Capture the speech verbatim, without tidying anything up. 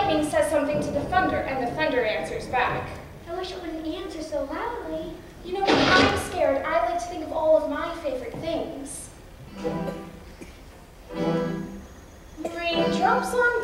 lightning says something to the thunder, and the thunder answers back. I wish it wouldn't answer so loudly. You know, when I'm scared, I like to think of all of my favorite things. Raindrops on